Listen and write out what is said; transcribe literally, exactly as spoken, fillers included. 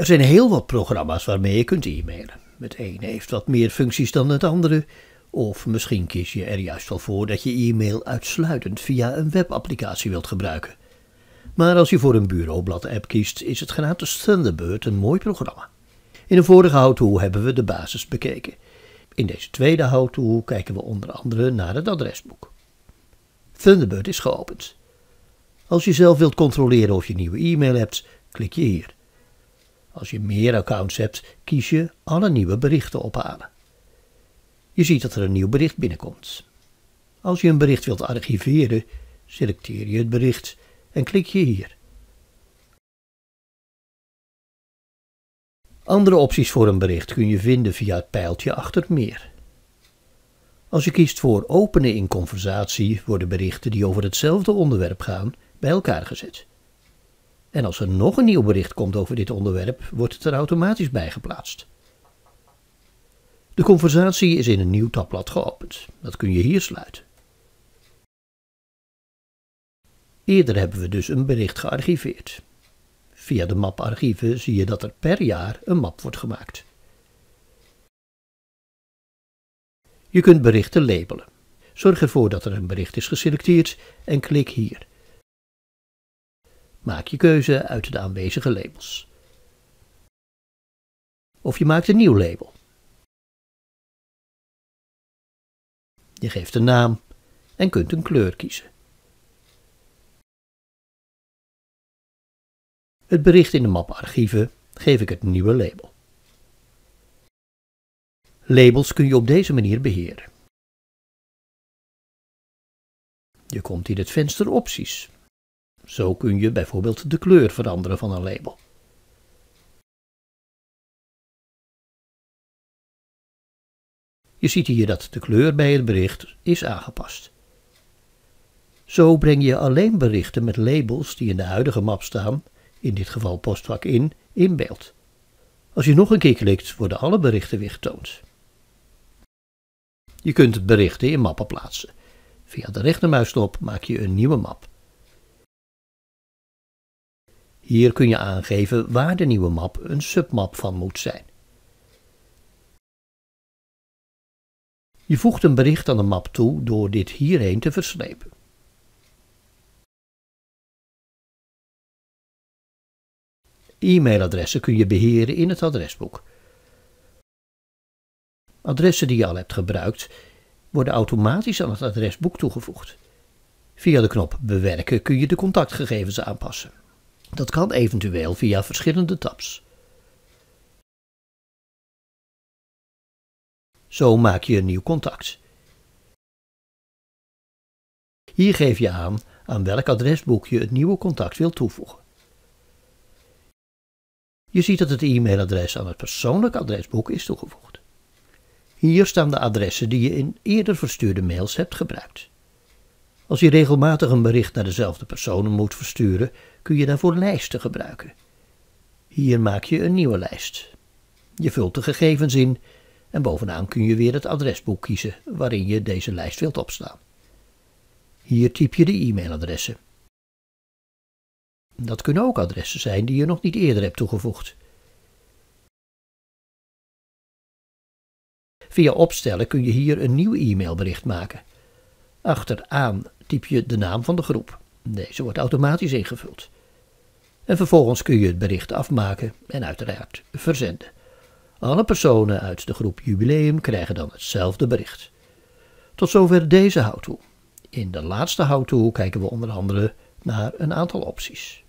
Er zijn heel wat programma's waarmee je kunt e-mailen. Het ene heeft wat meer functies dan het andere, of misschien kies je er juist wel voor dat je e-mail uitsluitend via een webapplicatie wilt gebruiken. Maar als je voor een bureaublad-app kiest, is het gratis Thunderbird een mooi programma. In een vorige how-to hebben we de basis bekeken. In deze tweede how-to kijken we onder andere naar het adresboek. Thunderbird is geopend. Als je zelf wilt controleren of je nieuwe e-mail hebt, klik je hier. Als je meer accounts hebt, kies je alle nieuwe berichten ophalen. Je ziet dat er een nieuw bericht binnenkomt. Als je een bericht wilt archiveren, selecteer je het bericht en klik je hier. Andere opties voor een bericht kun je vinden via het pijltje achter meer. Als je kiest voor openen in conversatie, worden berichten die over hetzelfde onderwerp gaan bij elkaar gezet. En als er nog een nieuw bericht komt over dit onderwerp, wordt het er automatisch bij geplaatst. De conversatie is in een nieuw tabblad geopend. Dat kun je hier sluiten. Eerder hebben we dus een bericht gearchiveerd. Via de map archieven zie je dat er per jaar een map wordt gemaakt. Je kunt berichten labelen. Zorg ervoor dat er een bericht is geselecteerd en klik hier. Maak je keuze uit de aanwezige labels. Of je maakt een nieuw label. Je geeft een naam en kunt een kleur kiezen. Het bericht in de map archieven geef ik het nieuwe label. Labels kun je op deze manier beheren. Je komt in het venster opties. Zo kun je bijvoorbeeld de kleur veranderen van een label. Je ziet hier dat de kleur bij het bericht is aangepast. Zo breng je alleen berichten met labels die in de huidige map staan, in dit geval postvak in, in beeld. Als je nog een keer klikt, worden alle berichten weer getoond. Je kunt het berichten in mappen plaatsen. Via de rechtermuisknop maak je een nieuwe map. Hier kun je aangeven waar de nieuwe map een submap van moet zijn. Je voegt een bericht aan de map toe door dit hierheen te verslepen. E-mailadressen kun je beheren in het adresboek. Adressen die je al hebt gebruikt, worden automatisch aan het adresboek toegevoegd. Via de knop Bewerken kun je de contactgegevens aanpassen. Dat kan eventueel via verschillende tabs. Zo maak je een nieuw contact. Hier geef je aan aan welk adresboek je het nieuwe contact wilt toevoegen. Je ziet dat het e-mailadres aan het persoonlijk adresboek is toegevoegd. Hier staan de adressen die je in eerder verstuurde mails hebt gebruikt. Als je regelmatig een bericht naar dezelfde personen moet versturen, kun je daarvoor lijsten gebruiken. Hier maak je een nieuwe lijst. Je vult de gegevens in en bovenaan kun je weer het adresboek kiezen waarin je deze lijst wilt opslaan. Hier typ je de e-mailadressen. Dat kunnen ook adressen zijn die je nog niet eerder hebt toegevoegd. Via opstellen kun je hier een nieuw e-mailbericht maken. Achteraan typ je de naam van de groep. Deze wordt automatisch ingevuld. En vervolgens kun je het bericht afmaken en uiteraard verzenden. Alle personen uit de groep Jubileum krijgen dan hetzelfde bericht. Tot zover deze how-to. In de laatste how-to kijken we onder andere naar een aantal opties.